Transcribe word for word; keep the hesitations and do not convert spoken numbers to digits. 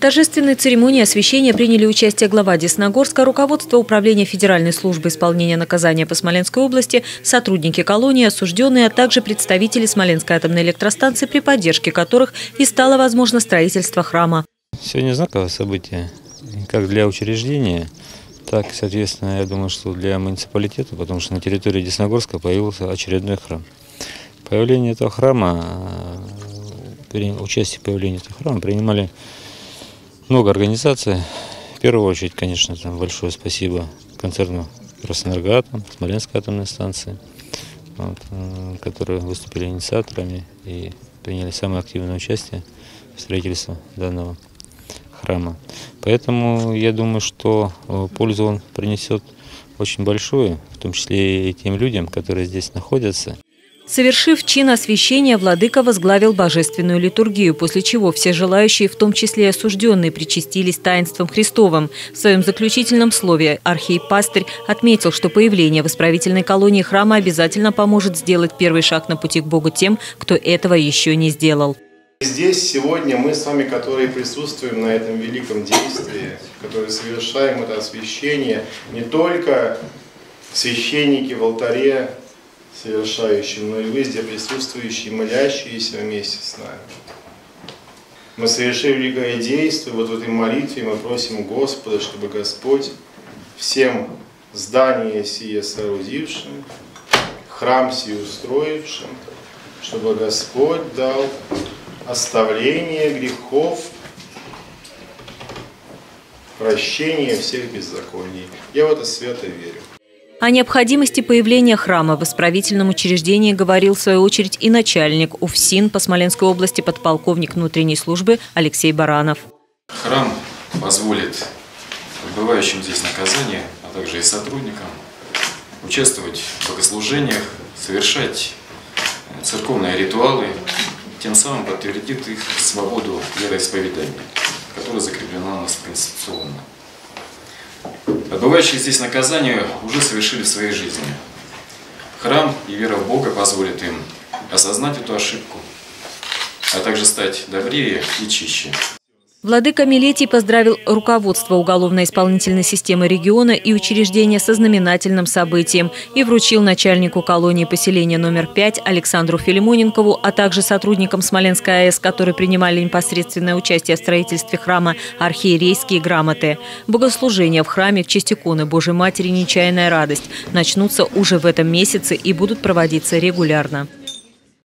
торжественной церемонии освящения приняли участие глава Десногорска, руководство Управления Федеральной службы исполнения наказания по Смоленской области, сотрудники колонии, осужденные, а также представители Смоленской атомной электростанции, при поддержке которых и стало возможно строительство храма. Сегодня знаковое событие как для учреждения, так, соответственно, я думаю, что для муниципалитета, потому что на территории Десногорска появился очередной храм. Появление этого храма, участие в появлении этого храма принимали много организаций. В первую очередь, конечно, там большое спасибо концерну «Красэнергоатом», Смоленской атомной станции, вот, которые выступили инициаторами и приняли самое активное участие в строительстве данного храма. Поэтому я думаю, что пользу он принесет очень большую, в том числе и тем людям, которые здесь находятся. Совершив чин освящения, владыка возглавил божественную литургию, после чего все желающие, в том числе и осужденные, причастились таинством Христовым. В своем заключительном слове архиепастырь отметил, что появление в исправительной колонии храма обязательно поможет сделать первый шаг на пути к Богу тем, кто этого еще не сделал. Здесь сегодня мы с вами, которые присутствуем на этом великом действии, которые совершаем это освящение, не только священники в алтаре совершающие, но и вы здесь присутствующие, молящиеся вместе с нами. Мы совершили великое действие, вот в этой молитве мы просим Господа, чтобы Господь всем здание сие соорудившим, храм сий устроившим, чтобы Господь дал оставление грехов, прощение всех беззаконий. Я в это свято верю. О необходимости появления храма в исправительном учреждении говорил в свою очередь и начальник УФСИН по Смоленской области подполковник внутренней службы Алексей Баранов. Храм позволит отбывающим здесь наказание, а также и сотрудникам участвовать в богослужениях, совершать церковные ритуалы, тем самым подтвердит их свободу вероисповедания, которая закреплена у нас конституционно. Отбывающие здесь наказание уже совершили в своей жизни. Храм и вера в Бога позволит им осознать эту ошибку, а также стать добрее и чище. Владыка Милетий поздравил руководство уголовно-исполнительной системы региона и учреждения со знаменательным событием и вручил начальнику колонии поселения номер пять Александру Филимоненкову, а также сотрудникам Смоленской АЭС, которые принимали непосредственное участие в строительстве храма, архиерейские грамоты. Богослужения в храме в честь иконы Божьей Матери «Нечаянная радость» начнутся уже в этом месяце и будут проводиться регулярно.